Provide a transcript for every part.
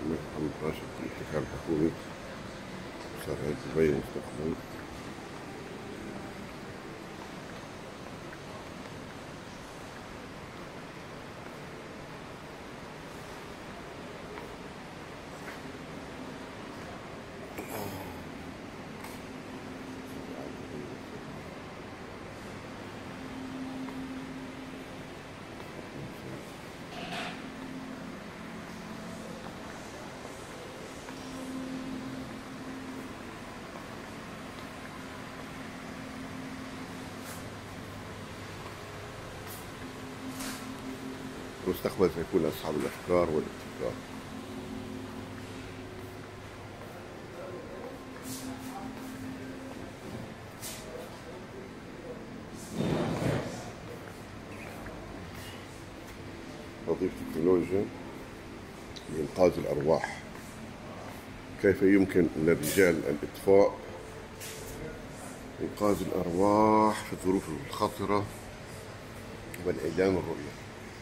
محمد راشد في الابتكار الحكومي صار هيك دبي مستقبلا. المستقبل سيكون أصحاب الأفكار والابتكار. تضيف تكنولوجيا لإنقاذ الأرواح. كيف يمكن للرجال الإطفاء إنقاذ الأرواح في الظروف الخطرة وانعدام الرؤية؟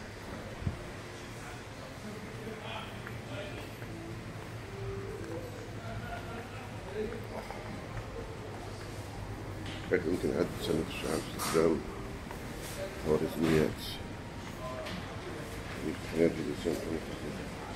كيف يمكن إعادة سنة الشعب باستخدام خوارزميات لتقنيات الإنسان؟